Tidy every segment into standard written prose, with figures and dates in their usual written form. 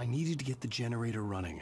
I needed to get the generator running.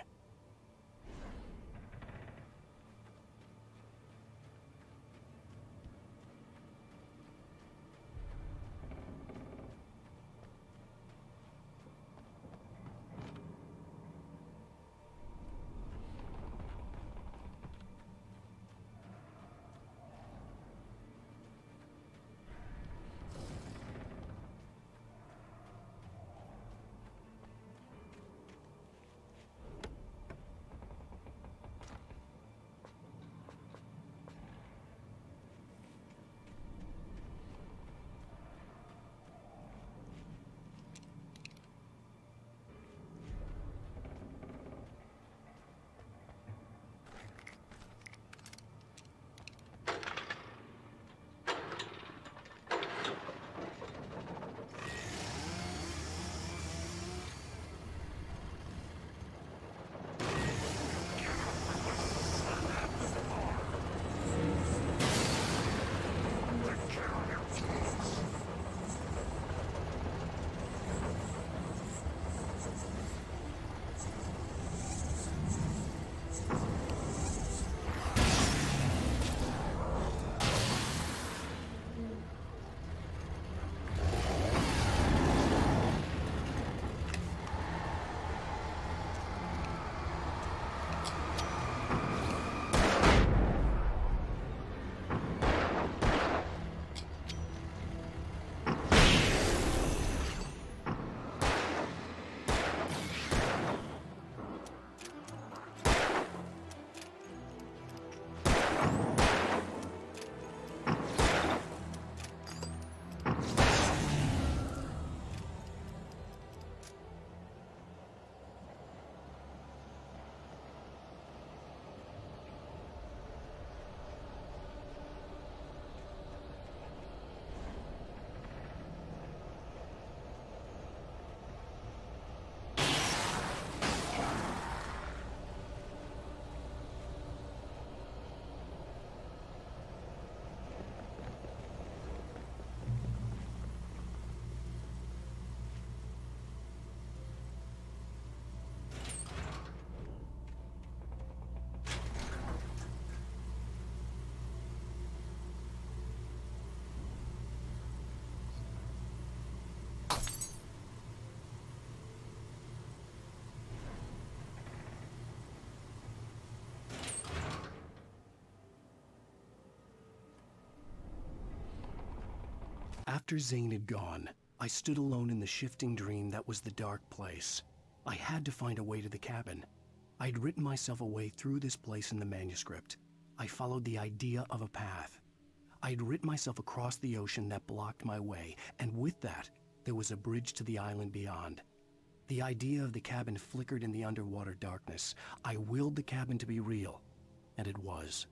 After Zane had gone, I stood alone in the shifting dream that was the dark place. I had to find a way to the cabin. I'd written myself a way through this place in the manuscript. I followed the idea of a path. I'd written myself across the ocean that blocked my way, and with that, there was a bridge to the island beyond. The idea of the cabin flickered in the underwater darkness. I willed the cabin to be real, and it was.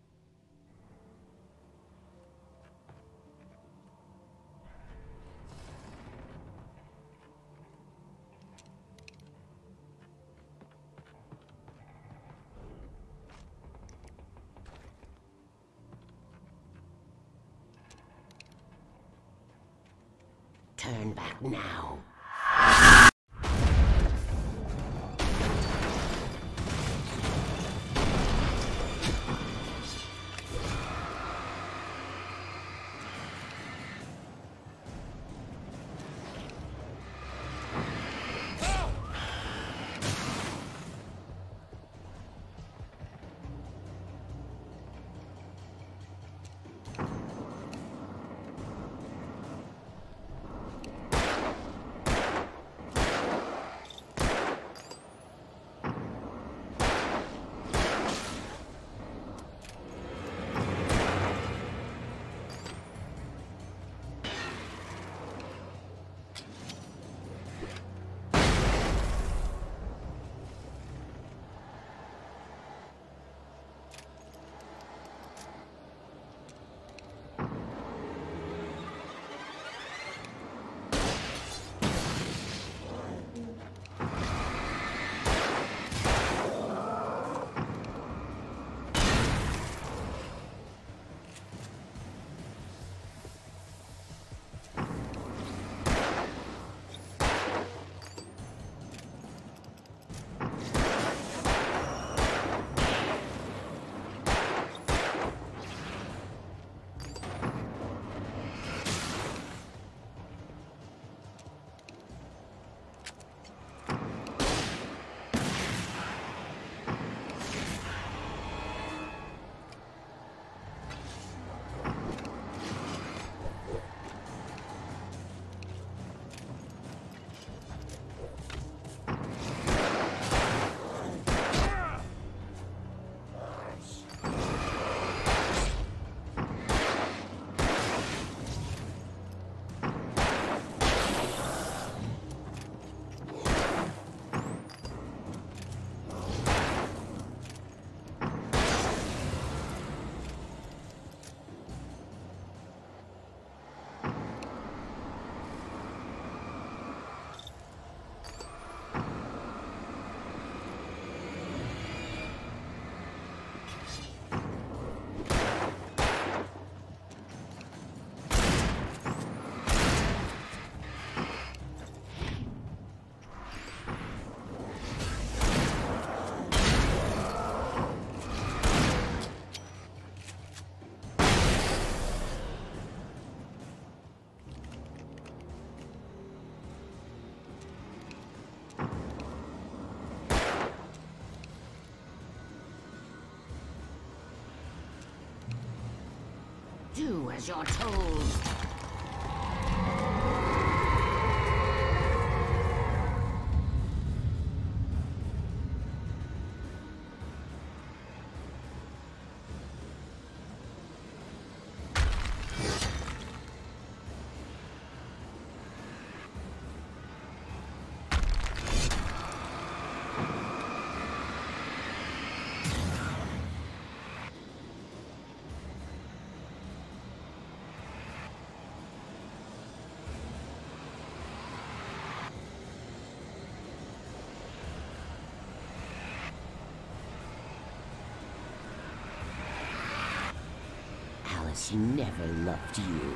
Turn back now. Do as you're told. Alice never loved you.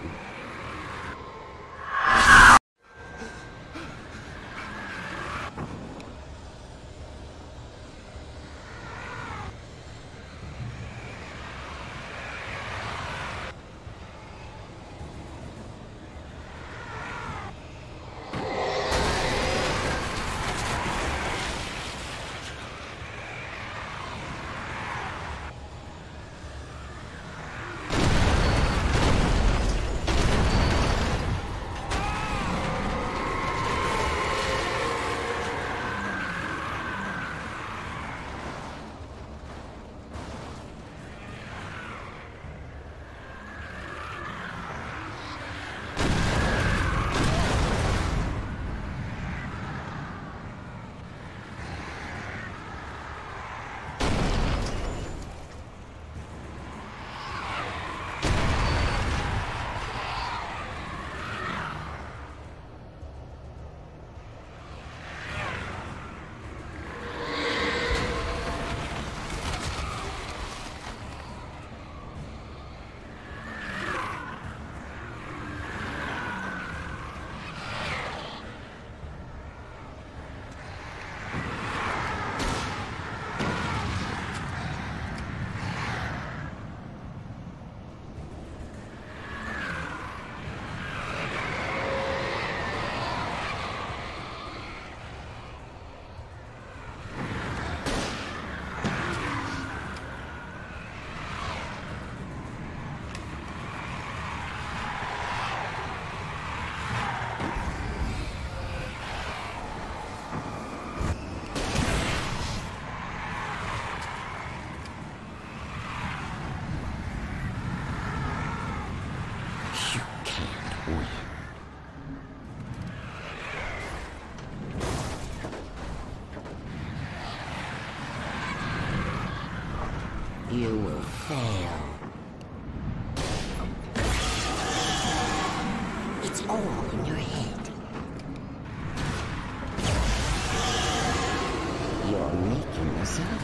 You will fail. It's all in your head. You're making this up.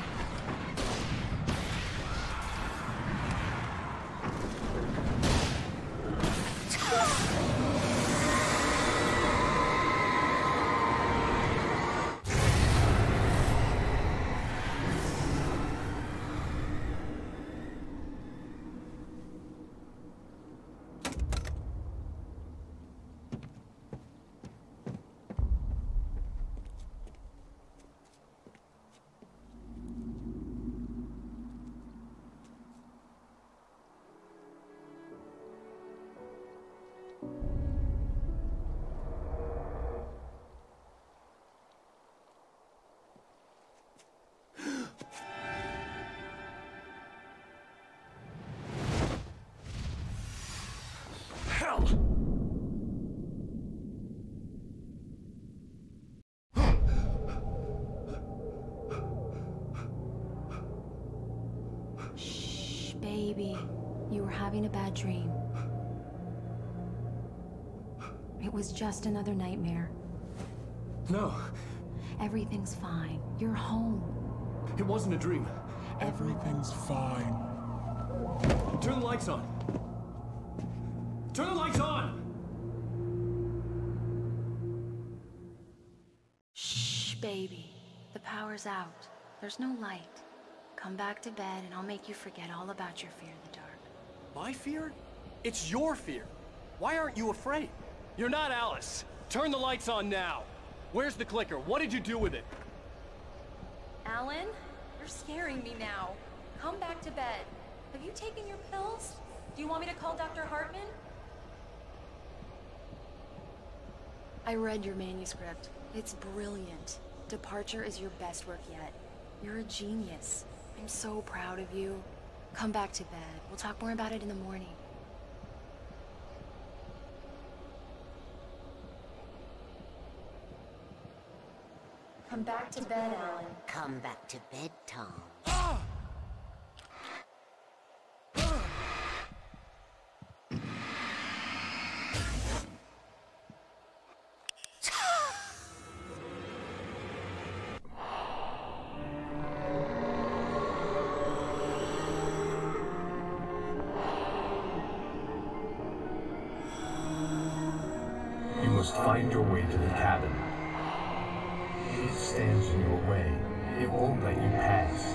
Shh, baby. You were having a bad dream. It was just another nightmare. No, Everything's fine. You're home. it wasn't a dream. Everything's fine. Turn the lights on. Turn the lights on! Shh, baby. The power's out. There's no light. Come back to bed and I'll make you forget all about your fear of the dark. My fear? It's your fear. Why aren't you afraid? You're not Alice. Turn the lights on now. Where's the clicker? What did you do with it? Alan, you're scaring me now. Come back to bed. Have you taken your pills? Do you want me to call Dr. Hartman? I read your manuscript. It's brilliant. Departure is your best work yet. You're a genius. I'm so proud of you. Come back to bed. We'll talk more about it in the morning. Come back to bed, Alan. Come back to bed, Tom. You must find your way to the cabin. It stands in your way. It won't let you pass.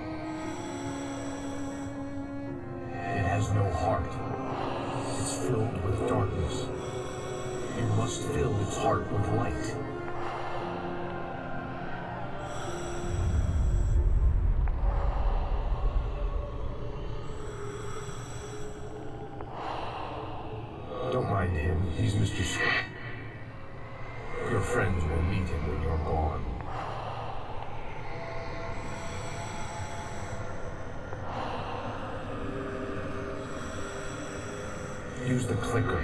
It has no heart. It's filled with darkness. You must fill its heart with light. Don't mind him. He's Mr. Shuroo. Your friends will meet him when you're gone. Use the clicker.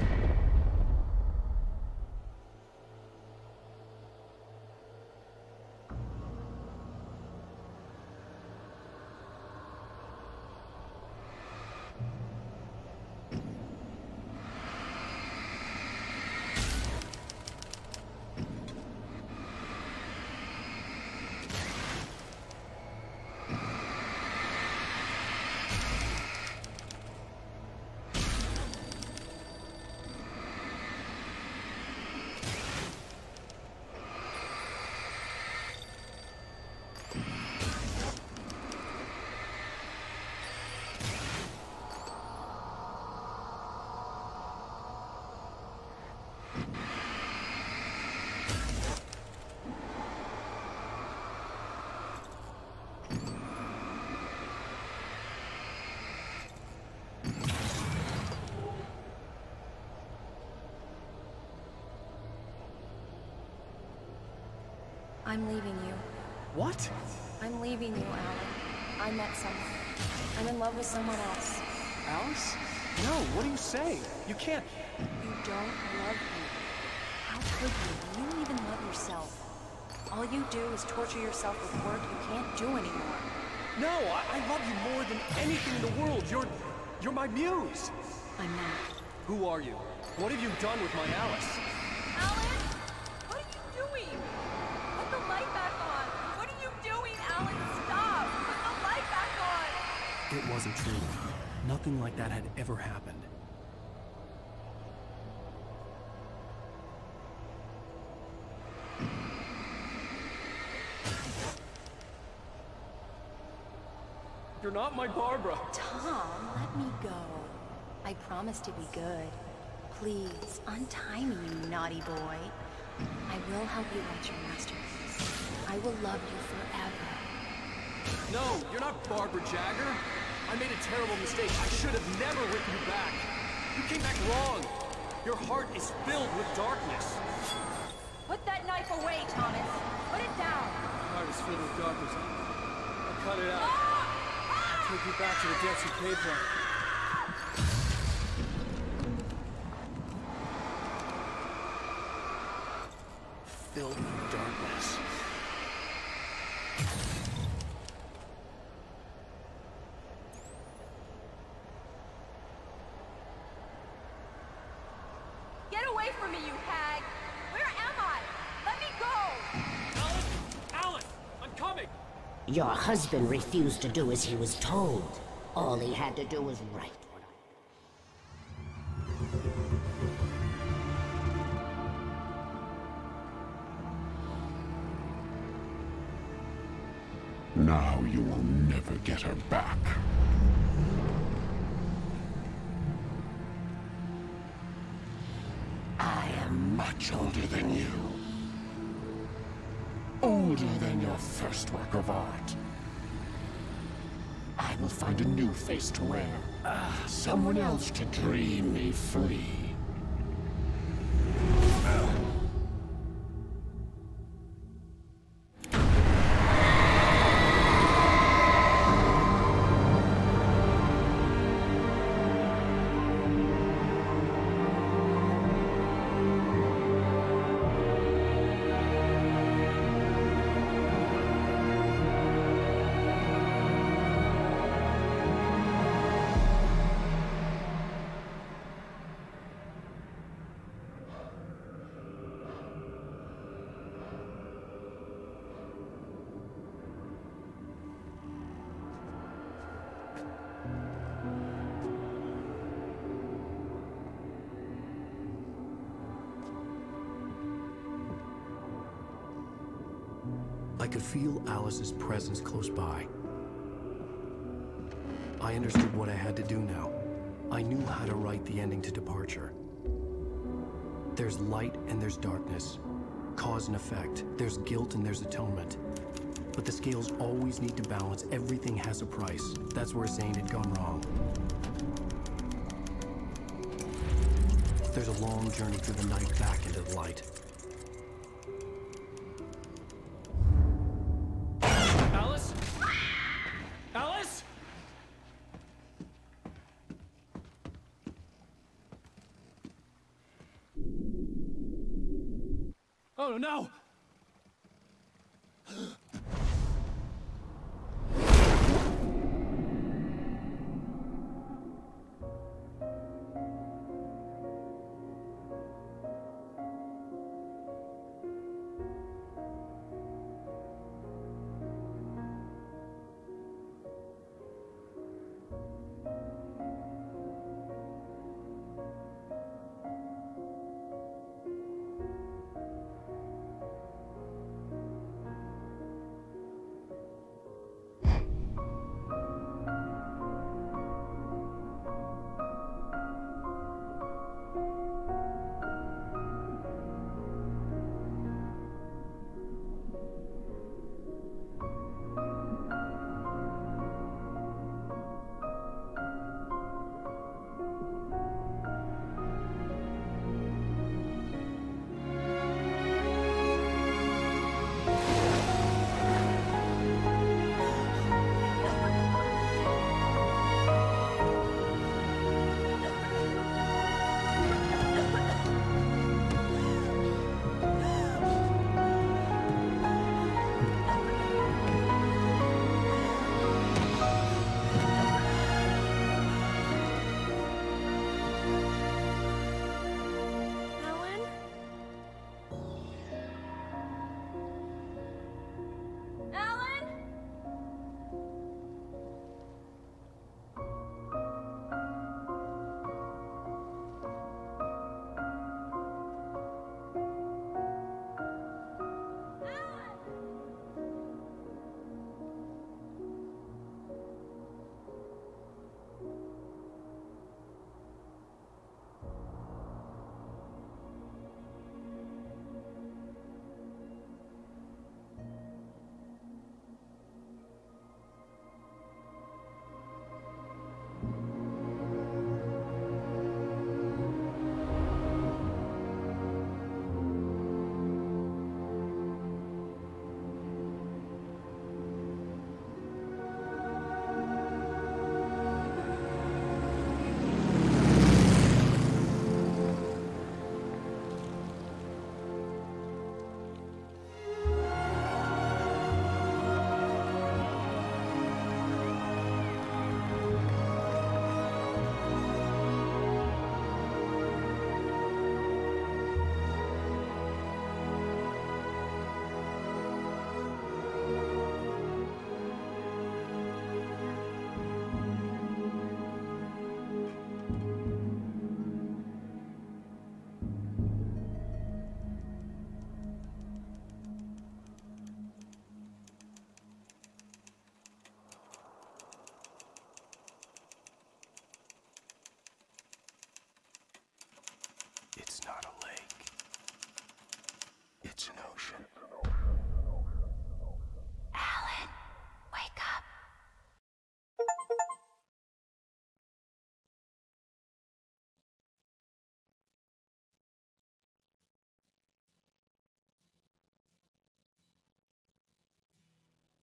I'm leaving you. What? I'm leaving you, Alan. I met someone. I'm in love with someone else. Alice? No, what are you saying? You can't... You don't love me. How could you? You don't even love yourself. All you do is torture yourself with work you can't do anymore. No, I love you more than anything in the world. You're my muse. I'm not. Who are you? What have you done with my Alice? Alan? What are you doing? Put the light back on! What are you doing, Alan? Stop! Put the light back on! It wasn't true. Nothing like that had ever happened. You're not my Barbara. Tom, let me go. I promise to be good. Please, untie me, you naughty boy. I will help you write your masterpiece. I will love you forever. No, you're not Barbara Jagger. I made a terrible mistake. I should have never written you back. You came back wrong. Your heart is filled with darkness. Put that knife away, Thomas! Put it down! My heart is filled with darkness. I'll cut it out. Take you back to the depths you came from. Filled with darkness. Get away from me, you hag! Where am I? Let me go! Alice! I'm coming! Your husband refused to do as he was told. All he had to do was write. Now you will never get her back. I am much older than you. Older than your first work of art. I will find a new face to wear. Someone else to dream me free. I could feel Alice's presence close by. I understood what I had to do now. I knew how to write the ending to Departure. There's light and there's darkness. Cause and effect. There's guilt and there's atonement. But the scales always need to balance. Everything has a price. That's where Zane had gone wrong. There's a long journey through the night back into the light. Alice? Alice? Oh no!